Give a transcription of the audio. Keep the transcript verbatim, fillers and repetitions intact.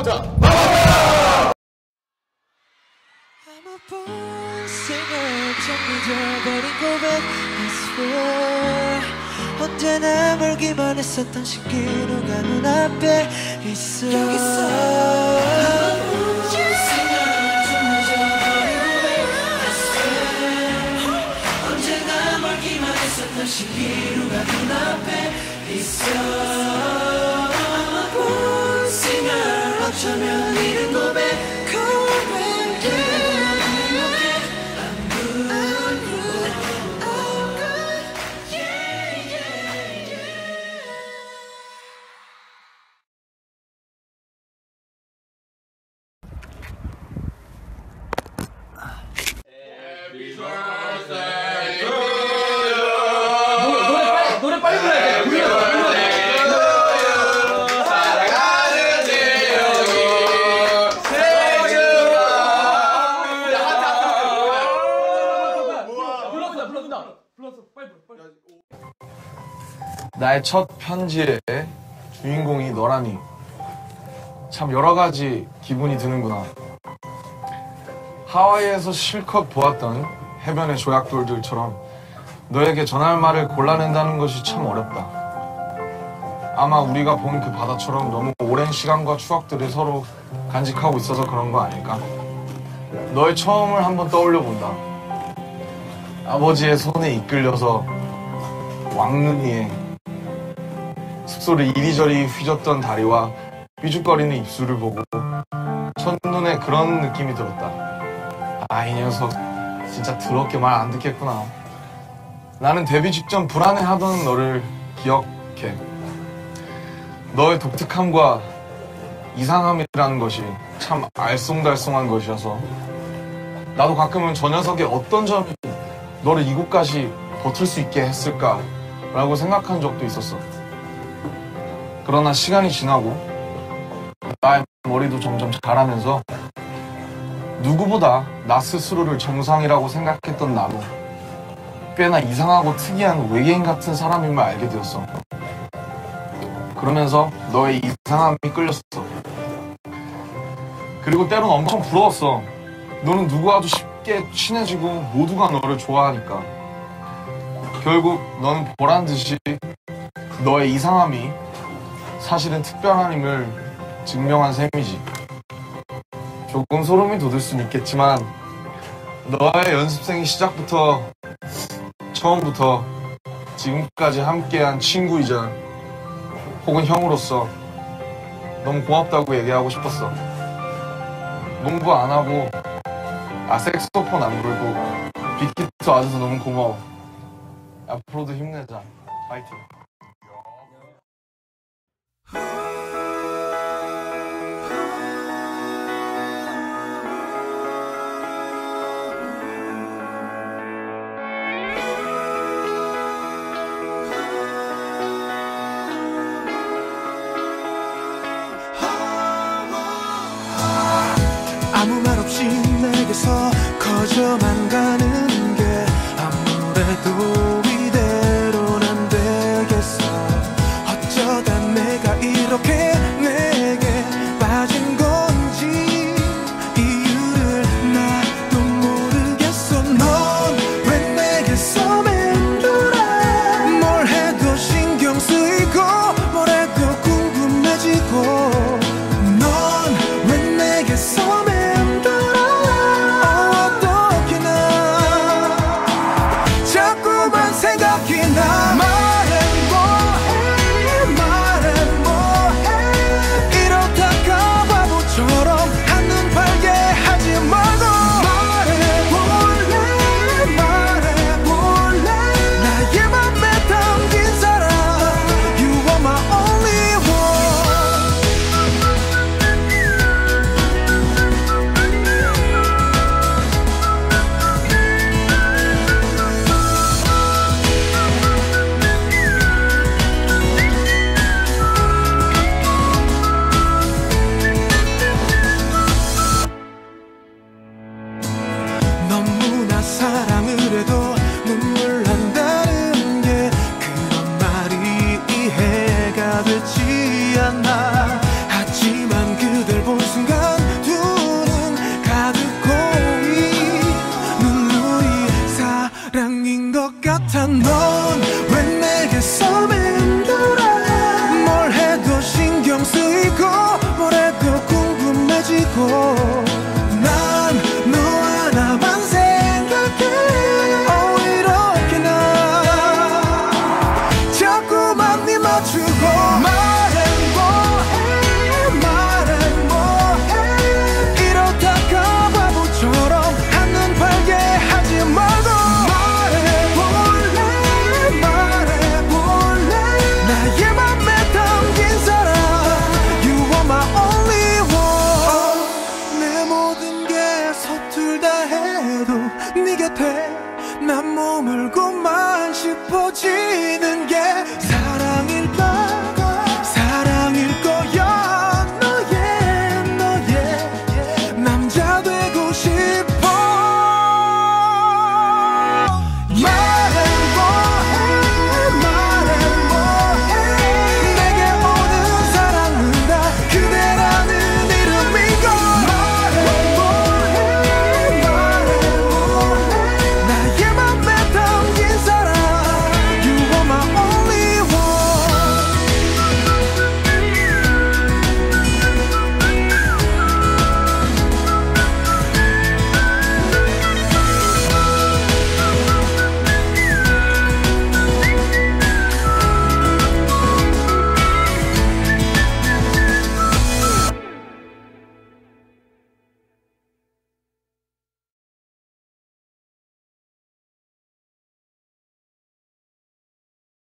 가보자. 아무 생각 정해져버린 고백 I swear 언제나 멀기만 했었던 신기루가 눈앞에 있어 여기 있어 아무 생각 정해져버린 고백 I swear 언제나 멀기만 했었던 신기루가 눈앞에 있어 아무 생각 어쩌면 이른 고백 노래 빨리 불러야 돼. 사랑하는 재혁이 생일 불렀다 불렀다 불렀어 빨리 불러 빨리. 나의 첫 편지의 주인공이 너라니 참 여러 가지 기분이 드는구나. 하와이에서 실컷 보았던 해변의 조약돌들처럼 너에게 전할 말을 골라낸다는 것이 참 어렵다. 아마 우리가 본 그 바다처럼 너무 오랜 시간과 추억들이 서로 간직하고 있어서 그런 거 아닐까? 너의 처음을 한번 떠올려 본다. 아버지의 손에 이끌려서 왕눈이에 숙소를 이리저리 휘젓던 다리와 삐죽거리는 입술을 보고 첫눈에 그런 느낌이 들었다. 아, 이 녀석 진짜 더럽게 말 안 듣겠구나. 나는 데뷔 직전 불안해하던 너를 기억해. 너의 독특함과 이상함이라는 것이 참 알쏭달쏭한 것이어서 나도 가끔은 저 녀석의 어떤 점이 너를 이곳까지 버틸 수 있게 했을까라고 생각한 적도 있었어. 그러나 시간이 지나고 나의 머리도 점점 자라면서 누구보다 나 스스로를 정상이라고 생각했던 나도 꽤나 이상하고 특이한 외계인 같은 사람임을 알게 되었어. 그러면서 너의 이상함이 끌렸어. 그리고 때론 엄청 부러웠어. 너는 누구와도 쉽게 친해지고 모두가 너를 좋아하니까. 결국 너는 보란듯이 너의 이상함이 사실은 특별한 힘을 증명한 셈이지. 조금 소름이 돋을 수는 있겠지만 너의 연습생이 시작부터 처음부터 지금까지 함께한 친구이자 혹은 형으로서 너무 고맙다고 얘기하고 싶었어. 농구 안 하고 아 색소폰 안 불고 빅히트 와줘서 너무 고마워. 앞으로도 힘내자. 파이팅. 아무 말 없이 내게서 커져만 가는 게 아무래도 이대로는 안 되겠어. 어쩌다 내가 이렇게 내게 빠진 건지 이유를 나도 모르겠어. 넌 왜 내게서 맴돌아. 뭘 해도 신경 쓰이고 뭘 해도 궁금해지고 넌 왜 내게서 맴돌아. 어떻게 날 곁에 난 머물고만 싶어지는 게